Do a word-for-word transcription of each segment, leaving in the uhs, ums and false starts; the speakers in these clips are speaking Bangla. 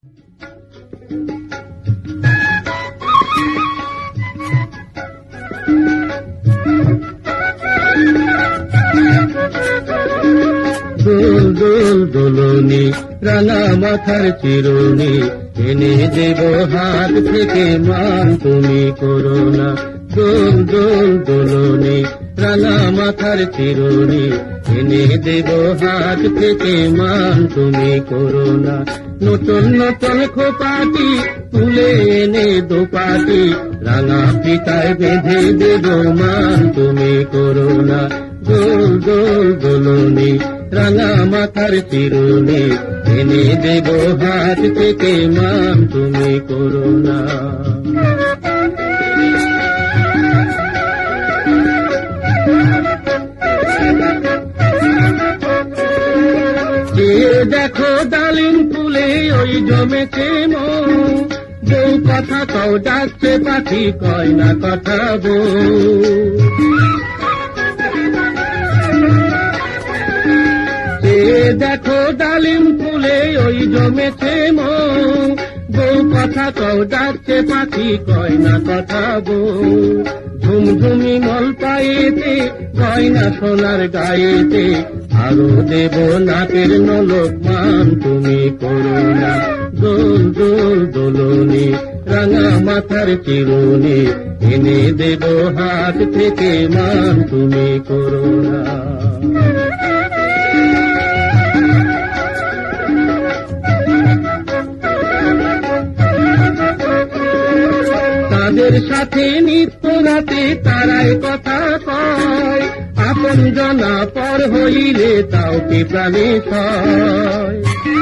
দোল দোল দোলনি রাঙা মাথার চিরুনি এনে দেব হাত থেকে মান তুমি করো না। দোল দোল দোলনি রাঙা মাথার চিরুনি এনে দেব হাত থেকে মান তুমি করো না। নতুন নতুন খোপাটি তুলে এনে দোপাটি রাঙা পিতায় বেঁধে দেব মান তুমি করো না। দোল দোল দোলনি রাঙা মাথার চিরুনি এনে দেব হাত থেকে মান তুমি করো না। চেয়ে দেখো ডালিম ফুলে ওই জমেছে মন, বউ কথা কও ডাকছে পাখি কয় না কথা বউ। চেয়ে দেখো ডালিম ফুলে ওই জমেছে মন, বউ কথা কও ডাকছে পাখি কয় না কথা বউ। ঝুমঝুমি মল পায়েতে গয়না সোনার গায়েতে আরো দেব নাকের নলক মান তুমি করো না। দোল দোল দোলনি রাঙা মাথার চিরুনি এনে দেব হাত থেকে মান তুমি করো না। তাদের সাথে নিত্য রাতে তারাই কথা কয়, আপন জনা পর হইলে তাও কি প্রাণে সয়।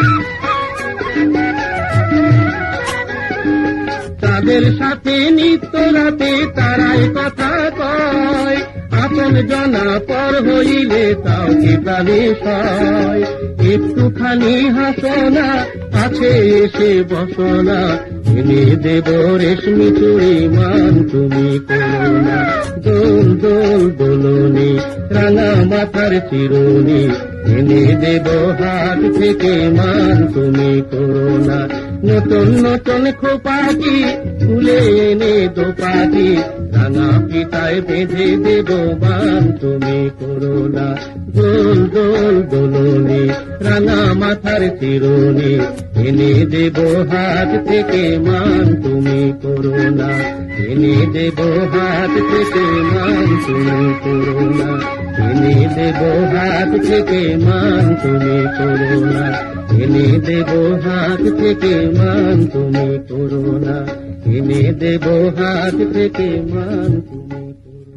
তাদের সাথে নিত্য রাতে তারাই কথা কয়, আপন জনা পর হইলে তাও কি প্রাণে সয়। একটুখানি হাসনা আছে এসে বসনা এনে দেব রেশমি চুড়ি মান তুমি করো না। দোল দোল দোলনি রাঙা মাথার চিরুনি এনে দেব হাত থেকে মান তুমি করো না। নতুন নতুন খোপাটি তুলে এনে দোপাটি রাঙা পিতায় বেঁধে দেব মান তুমি করো না। দোল দোল দোলনি রাঙা মাথার চিরুনি এনে দেব হাত থেকে মান তুমি করো না। এনে দেব হাত থেকে মান তুমি করো না। এনে দেব হাত থেকে মান তুমি করো না। এনে দেব হাত থেকে মান তুমি করো না। এনে দেব হাত থেকে মান তুমি করো না।